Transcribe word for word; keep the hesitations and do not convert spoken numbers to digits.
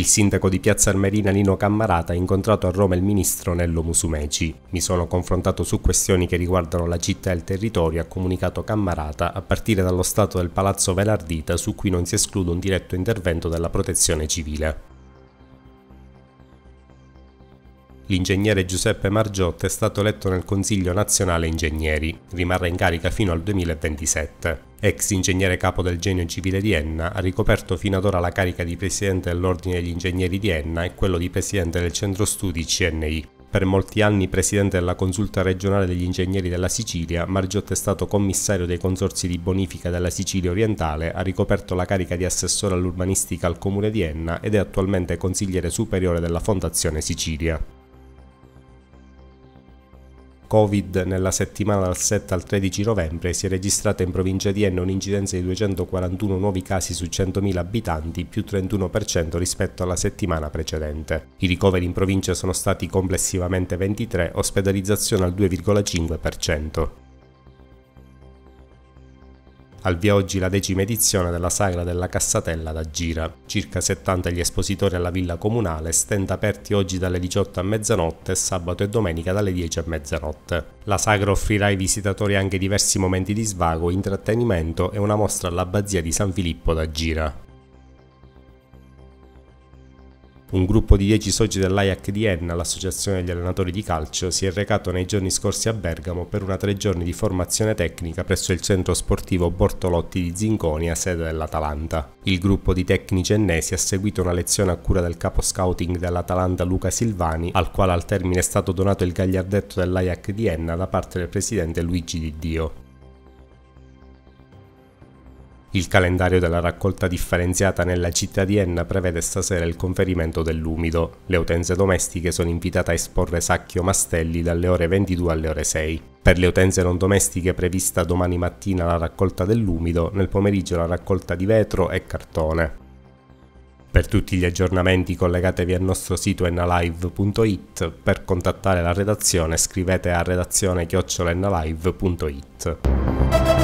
Il sindaco di Piazza Armerina Nino Cammarata ha incontrato a Roma il ministro Nello Musumeci. Mi sono confrontato su questioni che riguardano la città e il territorio, ha comunicato Cammarata, a partire dallo stato del Palazzo Velardita, su cui non si esclude un diretto intervento della Protezione Civile. L'ingegnere Giuseppe Margiotta è stato eletto nel Consiglio Nazionale Ingegneri. Rimarrà in carica fino al duemilaventisette. Ex ingegnere capo del Genio Civile di Enna, ha ricoperto fino ad ora la carica di presidente dell'Ordine degli Ingegneri di Enna e quello di presidente del Centro Studi C N I. Per molti anni presidente della Consulta regionale degli ingegneri della Sicilia, Margiotta è stato commissario dei consorzi di bonifica della Sicilia orientale, ha ricoperto la carica di assessore all'urbanistica al Comune di Enna ed è attualmente consigliere superiore della Fondazione Sicilia. Covid. Nella settimana dal sette al tredici novembre si è registrata in provincia di Enna un'incidenza di duecentoquarantuno nuovi casi su centomila abitanti, più trentuno per cento rispetto alla settimana precedente. I ricoveri in provincia sono stati complessivamente ventitré, ospedalizzazione al due virgola cinque per cento. Al via oggi la decima edizione della Sagra della Cassatella da Gira. Circa settanta gli espositori alla Villa Comunale, stand aperti oggi dalle diciotto a mezzanotte e sabato e domenica dalle dieci a mezzanotte. La sagra offrirà ai visitatori anche diversi momenti di svago, intrattenimento e una mostra all'abbazia di San Filippo da Gira. Un gruppo di dieci soci dell'A I A C di Enna, l'associazione degli allenatori di calcio, si è recato nei giorni scorsi a Bergamo per una tre giorni di formazione tecnica presso il centro sportivo Bortolotti di Zinconia, sede dell'Atalanta. Il gruppo di tecnici ennesi ha seguito una lezione a cura del capo scouting dell'Atalanta Luca Silvani, al quale al termine è stato donato il gagliardetto dell'A I A C di Enna da parte del presidente Luigi Di Dio. Il calendario della raccolta differenziata nella città di Enna prevede stasera il conferimento dell'umido. Le utenze domestiche sono invitate a esporre sacchi o mastelli dalle ore ventidue alle ore sei. Per le utenze non domestiche è prevista domani mattina la raccolta dell'umido, nel pomeriggio la raccolta di vetro e cartone. Per tutti gli aggiornamenti collegatevi al nostro sito ennalive punto it, per contattare la redazione scrivete a redazione chiocciola ennalive punto it.